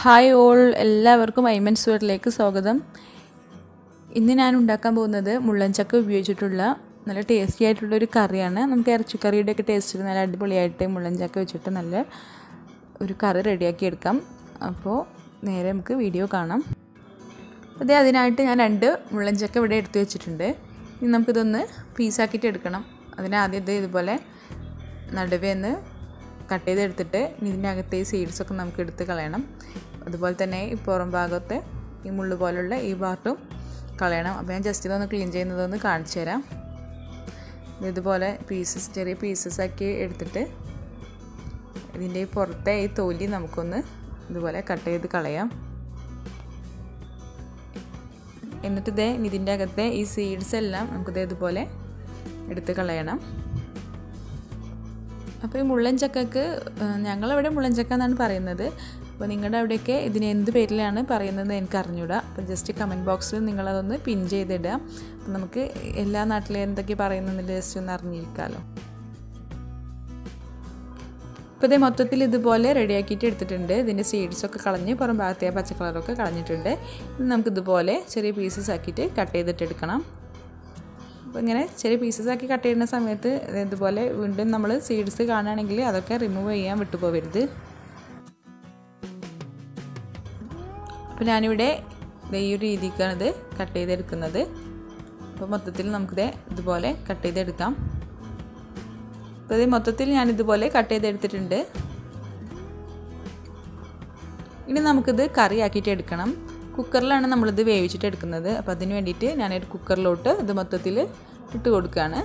Hi all, എല്ലാവർക്കും ഐമൻസ് വേർഡിലേക്ക് സ്വാഗതം. ഇന്ന് ഞാൻ ഉണ്ടാക്കാൻ പോകുന്നത് മുള്ളൻ ചക്ക ഉപയോഗിച്ചിട്ടുള്ള നല്ല ടേസ്റ്റി ആയിട്ടുള്ളൊരു കറിയാണ്. നമുക്ക് ഇറച്ചിക്കറിയുടെയൊക്കെ ടേസ്റ്റിൽ നല്ല അടിപൊളിയായിട്ട് മുള്ളൻ ചക്ക വെച്ചിട്ട് നല്ല ഒരു കറി റെഡിയാക്കി എടുക്കാം. അപ്പോൾ നേരെ നമുക്ക് വീഡിയോ കാണാം. അതിനായിട്ട് ഞാൻ 2 മുള്ളൻ ചക്ക ഇവിടെ എടുത്ത് വെച്ചിട്ടുണ്ട്. ഇനി നമുക്കിതൊന്ന് പീസാക്കിയിട്ട് എടുക്കണം. അതിനാദ്യം ഇതുപോലെ നടുവേന്ന് കട്ട് ചെയ്തെടുത്തിട്ട് ഇതിൻ്റെ അകത്തെ ഈ സീഡ്സൊക്കെ നമുക്ക് എടുത്ത് കളയണം. അതുപോലെ തന്നെ ഈ പുറം ഭാഗത്തെ ഈ മുള്ളു പോലുള്ള ഈ പാർട്ടും കളയണം. അപ്പോൾ ഞാൻ ജസ്റ്റ് ഇതൊന്ന് ക്ലീൻ ചെയ്യുന്നതൊന്ന് കാണിച്ചു തരാം. ഇതുപോലെ ചെറിയ പീസസ് ആക്കി എടുത്തിട്ട് ഇതിൻ്റെ ഈ പുറത്തെ ഈ തൊലി നമുക്കൊന്ന് ഇതുപോലെ കട്ട് ചെയ്ത് കളയാം. എന്നിട്ട് ഇതിൻ്റെ അകത്തെ ഈ സീഡ്സ് എല്ലാം നമുക്കിത് ഇതുപോലെ എടുത്ത് കളയണം. അപ്പോൾ ഈ മുള്ളൻ ചക്കക്ക് ഞങ്ങളവിടെ മുള്ളൻ ചക്ക എന്നാണ് പറയുന്നത്. അപ്പോൾ നിങ്ങളുടെ അവിടെയൊക്കെ ഇതിന് എന്ത് പേരിലാണ് പറയുന്നത് എനിക്ക് അറിഞ്ഞൂടാ. അപ്പോൾ ജസ്റ്റ് കമൻറ്റ് ബോക്സിൽ നിങ്ങളതൊന്ന് പിൻ ചെയ്തിടുക. അപ്പോൾ നമുക്ക് എല്ലാ നാട്ടിലും എന്തൊക്കെ പറയുന്നതെന്ന് ജസ്റ്റ് ഒന്ന് അറിഞ്ഞിരിക്കാമല്ലോ. അപ്പോൾ മൊത്തത്തിൽ ഇതുപോലെ റെഡിയാക്കിയിട്ട് എടുത്തിട്ടുണ്ട്. ഇതിൻ്റെ സീഡ്സൊക്കെ കളഞ്ഞ് പുറം ഭാഗത്തെ പച്ച കളറൊക്കെ കളഞ്ഞിട്ടുണ്ട്. ഇത് നമുക്കിതുപോലെ ചെറിയ പീസസ് ആക്കിയിട്ട് കട്ട് ചെയ്തിട്ട് എടുക്കണം. അപ്പോൾ ഇങ്ങനെ ചെറിയ പീസസ് ആക്കി കട്ട് ചെയ്യുന്ന സമയത്ത് ഇതുപോലെ വീണ്ടും നമ്മൾ സീഡ്സ് കാണുകയാണെങ്കിൽ അതൊക്കെ റിമൂവ് ചെയ്യാൻ വിട്ടുപോകരുത്. അപ്പോൾ ഞാനിവിടെ ഈ ഒരു രീതിക്കാണിത് കട്ട് ചെയ്തെടുക്കുന്നത്. അപ്പോൾ മൊത്തത്തിൽ നമുക്കിത് ഇതുപോലെ കട്ട് ചെയ്തെടുക്കാം. അപ്പോൾ മൊത്തത്തിൽ ഞാനിതുപോലെ കട്ട് ചെയ്തെടുത്തിട്ടുണ്ട്. ഇനി നമുക്കിത് കറി ആക്കിയിട്ട് എടുക്കണം. കുക്കറിലാണ് നമ്മളിത് വേവിച്ചിട്ട് എടുക്കുന്നത്. അപ്പോൾ അതിന് വേണ്ടിയിട്ട് ഞാനൊരു കുക്കറിലോട്ട് ഇത് മൊത്തത്തിൽ ഇട്ട് കൊടുക്കുകയാണ്.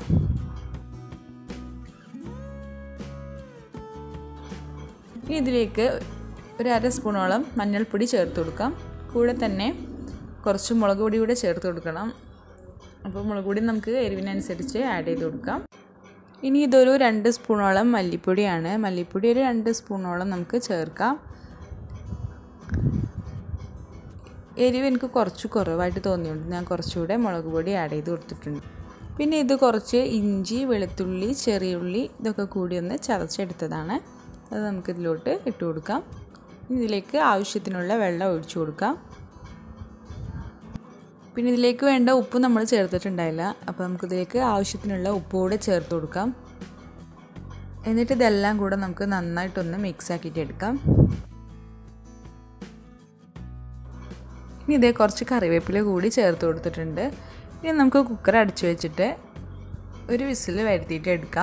ഇനി ഇതിലേക്ക് ഒരു 1/2 സ്പൂണോളം മഞ്ഞൾപ്പൊടി ചേർത്ത് കൊടുക്കാം. കൂടെ തന്നെ കുറച്ച് മുളക് പൊടി കൂടെ ചേർത്ത് കൊടുക്കണം. അപ്പോൾ മുളക് പൊടി നമുക്ക് എരിവിനനുസരിച്ച് ആഡ് ചെയ്ത് കൊടുക്കാം. ഇനി ഇതൊരു 2 സ്പൂണോളം മല്ലിപ്പൊടിയാണ്. മല്ലിപ്പൊടി ഒരു 2 സ്പൂണോളം നമുക്ക് ചേർക്കാം. എരിവ് എനിക്ക് കുറച്ച് കുറവായിട്ട് തോന്നിയുണ്ട് ഞാൻ കുറച്ചുകൂടെ മുളക് പൊടി ആഡ് ചെയ്ത് കൊടുത്തിട്ടുണ്ട്. പിന്നെ ഇത് കുറച്ച് ഇഞ്ചി, വെളുത്തുള്ളി, ചെറിയുള്ളി ഇതൊക്കെ കൂടി ഒന്ന് ചതച്ചെടുത്തതാണ്. അത് നമുക്കിതിലോട്ട് ഇട്ട് കൊടുക്കാം. ഇതിലേക്ക് ആവശ്യത്തിനുള്ള വെള്ളം ഒഴിച്ചു കൊടുക്കാം. പിന്നെ ഇതിലേക്ക് വേണ്ട ഉപ്പ് നമ്മൾ ചേർത്തിട്ടുണ്ടായില്ല. അപ്പോൾ നമുക്കിതിലേക്ക് ആവശ്യത്തിനുള്ള ഉപ്പ് കൂടെ ചേർത്ത് കൊടുക്കാം. എന്നിട്ട് ഇതെല്ലാം കൂടെ നമുക്ക് നന്നായിട്ടൊന്ന് മിക്സ് ആക്കിയിട്ട് എടുക്കാം. ഇനി കുറച്ച് കറിവേപ്പില കൂടി ചേർത്ത് കൊടുത്തിട്ടുണ്ട്. ഇനി നമുക്ക് കുക്കർ അടച്ചു വെച്ചിട്ട് ഒരു വിസിൽ വരുത്തിയിട്ട് എടുക്കാം.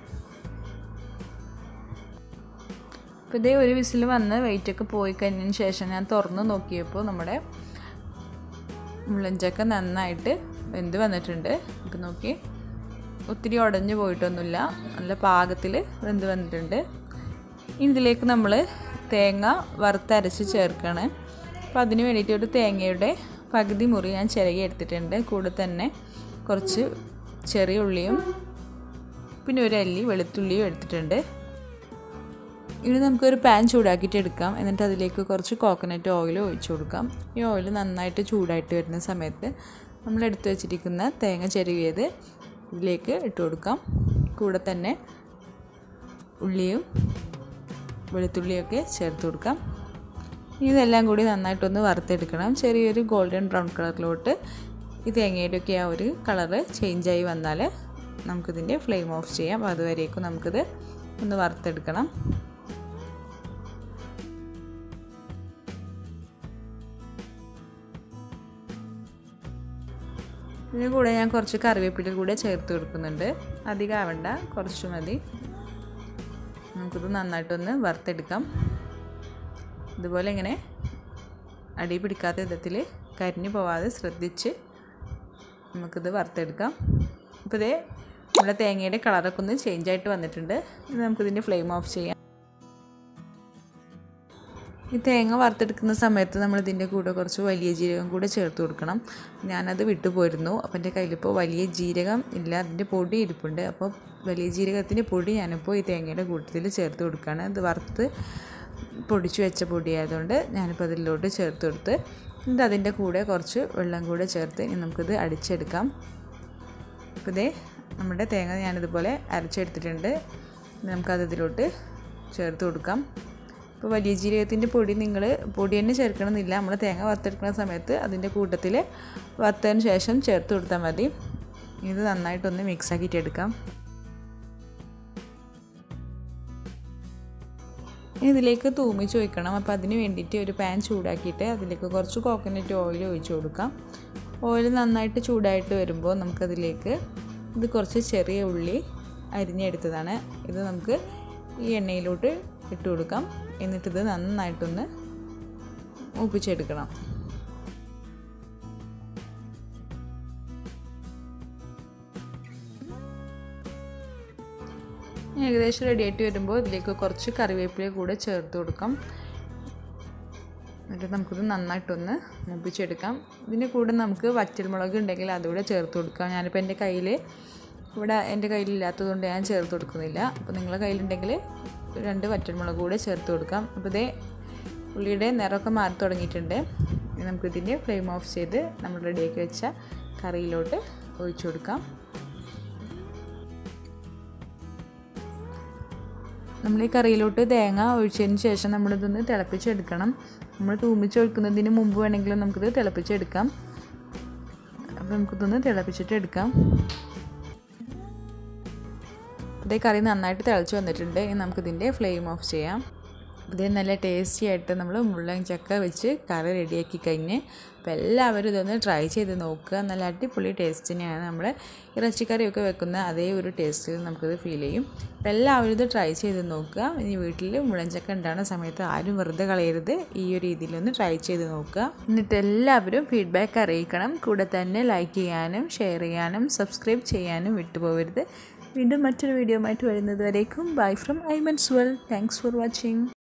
അപ്പോൾ ഒരു വിസിൽ വന്ന് വെയിറ്റൊക്കെ പോയി കഴിഞ്ഞതിന് ശേഷം ഞാൻ തുറന്ന് നോക്കിയപ്പോൾ നമ്മുടെ മുള്ളൻ ചക്ക നന്നായിട്ട് വെന്ത് വന്നിട്ടുണ്ട്. അപ്പോൾ നോക്കി ഒത്തിരി ഉടഞ്ഞു പോയിട്ടൊന്നുമില്ല, നല്ല പാകത്തിൽ വെന്ത് വന്നിട്ടുണ്ട്. ഇനി ഇതിലേക്ക് നമ്മൾ തേങ്ങ വറുത്തരച്ച് ചേർക്കുകയാണ്. അപ്പോൾ അതിന് വേണ്ടിയിട്ട് ഒരു തേങ്ങയുടെ പകുതി മുറി ഞാൻ ചിരകി എടുത്തിട്ടുണ്ട്. കൂടെ തന്നെ കുറച്ച് ചെറിയ ഉള്ളിയും പിന്നെ ഒരു അല്ലി വെളുത്തുള്ളിയും എടുത്തിട്ടുണ്ട്. ഇനി നമുക്കൊരു പാൻ ചൂടാക്കിയിട്ട് എടുക്കാം. എന്നിട്ട് അതിലേക്ക് കുറച്ച് കോക്കനട്ട് ഓയിൽ ഒഴിച്ചു കൊടുക്കാം. ഈ ഓയിൽ നന്നായിട്ട് ചൂടായിട്ട് വരുന്ന സമയത്ത് നമ്മൾ എടുത്തു വെച്ചിരിക്കുന്ന തേങ്ങ ചിരകിയത് ഇതിലേക്ക് ഇട്ട് കൊടുക്കാം. കൂടെ തന്നെ ഉള്ളിയും വെളുത്തുള്ളിയൊക്കെ ചേർത്ത് കൊടുക്കാം. ഇതെല്ലാം കൂടി നന്നായിട്ടൊന്ന് വറുത്തെടുക്കണം. ചെറിയൊരു ഗോൾഡൻ ബ്രൗൺ കളറിലോട്ട് ഈ തേങ്ങയുടെയൊക്കെ ആ ഒരു കളറ് ചേഞ്ചായി വന്നാൽ നമുക്കിതിൻ്റെ ഫ്ലെയിം ഓഫ് ചെയ്യാം. അപ്പോൾ അതുവരേക്കും നമുക്കിത് ഒന്ന് വറുത്തെടുക്കണം. ഇതിന് കൂടെ ഞാൻ കുറച്ച് കറിവേപ്പില കൂടെ ചേർത്ത് കൊടുക്കുന്നുണ്ട്. അധികം ആവണ്ട, കുറച്ച് മതി. നമുക്കിത് നന്നായിട്ടൊന്ന് വറുത്തെടുക്കാം. ഇതുപോലെ ഇങ്ങനെ അടി പിടിക്കാത്ത വിധത്തിൽ കരിഞ്ഞു പോവാതെ ശ്രദ്ധിച്ച് നമുക്കിത് വറുത്തെടുക്കാം. അപ്പോൾ നമ്മുടെ തേങ്ങയുടെ കളറൊക്കെ ഒന്ന് ചേഞ്ചായിട്ട് വന്നിട്ടുണ്ട്. ഇത് നമുക്കിതിൻ്റെ ഫ്ലെയിം ഓഫ് ചെയ്യാം. ഈ തേങ്ങ വറുത്തെടുക്കുന്ന സമയത്ത് നമ്മളിതിൻ്റെ കൂടെ കുറച്ച് വലിയ ജീരകം കൂടെ ചേർത്ത് കൊടുക്കണം. ഞാനത് വിട്ടുപോയിരുന്നു. അപ്പോൾ എൻ്റെ കയ്യിലിപ്പോൾ വലിയ ജീരകം ഇല്ല, അതിൻ്റെ പൊടി ഇരിപ്പുണ്ട്. അപ്പോൾ വലിയ ജീരകത്തിൻ്റെ പൊടി ഞാനിപ്പോൾ ഈ തേങ്ങയുടെ കൂട്ടത്തിൽ ചേർത്ത് കൊടുക്കുകയാണ്. ഇത് വറുത്ത് പൊടിച്ചു വെച്ച പൊടിയായതുകൊണ്ട് ഞാനിപ്പോൾ അതിലോട്ട് ചേർത്ത് കൊടുത്ത് എന്നിട്ട് അതിൻ്റെ കൂടെ കുറച്ച് വെള്ളം കൂടെ ചേർത്ത് ഇനി നമുക്കിത് അടിച്ചെടുക്കാം. അപ്പോൾ നമ്മുടെ തേങ്ങ ഞാനിതുപോലെ അരച്ചെടുത്തിട്ടുണ്ട്. നമുക്കത് ഇതിലോട്ട് ചേർത്ത് കൊടുക്കാം. ഇപ്പോൾ വലിയ ജീരകത്തിൻ്റെ പൊടി നിങ്ങൾ പൊടി തന്നെ ചേർക്കണമെന്നില്ല. നമ്മൾ തേങ്ങ വറുത്തെടുക്കുന്ന സമയത്ത് അതിൻ്റെ കൂട്ടത്തിൽ വറുത്തതിന് ശേഷം ചേർത്ത് കൊടുത്താൽ മതി. ഇത് നന്നായിട്ടൊന്ന് മിക്സ് ആക്കിയിട്ട് എടുക്കാം. ഇതിലേക്ക് തൂമിച്ച് ഒഴിക്കണം. അപ്പോൾ അതിന് വേണ്ടിയിട്ട് ഒരു പാൻ ചൂടാക്കിയിട്ട് അതിലേക്ക് കുറച്ച് കോക്കനട്ട് ഓയിൽ ഒഴിച്ച് കൊടുക്കാം. ഓയിൽ നന്നായിട്ട് ചൂടായിട്ട് വരുമ്പോൾ നമുക്കതിലേക്ക് ഇത് കുറച്ച് ചെറിയ ഉള്ളി അരിഞ്ഞെടുത്തതാണ്. ഇത് നമുക്ക് ഈ എണ്ണയിലോട്ട് ഇട്ട് കൊടുക്കാം. എന്നിട്ടിത് നന്നായിട്ടൊന്ന് മൂപ്പിച്ചെടുക്കണം. ഏകദേശം റെഡി ആയിട്ട് വരുമ്പോൾ ഇതിലേക്ക് കുറച്ച് കറിവേപ്പില കൂടെ ചേർത്ത് കൊടുക്കാം. എന്നിട്ട് നമുക്കിത് നന്നായിട്ടൊന്ന് മൂപ്പിച്ചെടുക്കാം. ഇതിൻ്റെ കൂടെ നമുക്ക് വറ്റൽമുളക് ഉണ്ടെങ്കിൽ അതുകൂടെ ചേർത്ത് കൊടുക്കാം. ഞാനിപ്പോൾ എൻ്റെ കയ്യിലില്ലാത്തതുകൊണ്ട് ഞാൻ ചേർത്ത് കൊടുക്കുന്നില്ല. അപ്പോൾ നിങ്ങളുടെ കയ്യിലുണ്ടെങ്കിൽ 2 വറ്റൽമുളക് കൂടെ ചേർത്ത് കൊടുക്കാം. അപ്പോൾ ഇതേ ഉള്ളിയുടെ നിറമൊക്കെ മാറി തുടങ്ങിയിട്ടുണ്ട്. നമുക്കിതിൻ്റെ ഫ്ലെയിം ഓഫ് ചെയ്ത് നമ്മൾ റെഡിയാക്കി വെച്ച കറിയിലോട്ട് ഒഴിച്ചു കൊടുക്കാം. നമ്മൾ ഈ കറിയിലോട്ട് തേങ്ങ ഒഴിച്ചതിന് ശേഷം നമ്മളിതൊന്ന് തിളപ്പിച്ചെടുക്കണം. നമ്മൾ തൂമിച്ചൊഴിക്കുന്നതിന് മുമ്പ് വേണമെങ്കിലും നമുക്കിത് തിളപ്പിച്ചെടുക്കാം. അപ്പോൾ നമുക്കിതൊന്ന് തിളപ്പിച്ചിട്ട് എടുക്കാം. ഇതേ കറി നന്നായിട്ട് തിളച്ച് വന്നിട്ടുണ്ട്. ഇനി നമുക്കിതിൻ്റെ ഫ്ലെയിം ഓഫ് ചെയ്യാം. ഇത് നല്ല ടേസ്റ്റി ആയിട്ട് നമ്മൾ മുള്ളൻ ചക്ക വെച്ച് കറി റെഡിയാക്കി കഴിഞ്ഞ് അപ്പോൾ എല്ലാവരും ഇതൊന്ന് ട്രൈ ചെയ്ത് നോക്കുക. നല്ല അടിപൊളി ടേസ്റ്റ് തന്നെയാണ്. നമ്മൾ ഇറച്ചിക്കറിയൊക്കെ വെക്കുന്ന അതേ ഒരു ടേസ്റ്റ് നമുക്കിത് ഫീൽ ചെയ്യും. അപ്പോൾ എല്ലാവരും ഇത് ട്രൈ ചെയ്ത് നോക്കുക. ഇനി വീട്ടിൽ മുള്ളൻ ചക്ക ഉണ്ടാകുന്ന സമയത്ത് ആരും വെറുതെ കളയരുത്. ഈ ഒരു രീതിയിലൊന്ന് ട്രൈ ചെയ്ത് നോക്കുക. എന്നിട്ട് എല്ലാവരും ഫീഡ്ബാക്ക് അറിയിക്കണം. കൂടെ തന്നെ ലൈക്ക് ചെയ്യാനും ഷെയർ ചെയ്യാനും സബ്സ്ക്രൈബ് ചെയ്യാനും വിട്ടുപോകരുത്. വീണ്ടും മറ്റൊരു വീഡിയോ ആയിട്ട് വരുന്നത് വരേക്കും bye from Aiman's world. Thanks for watching.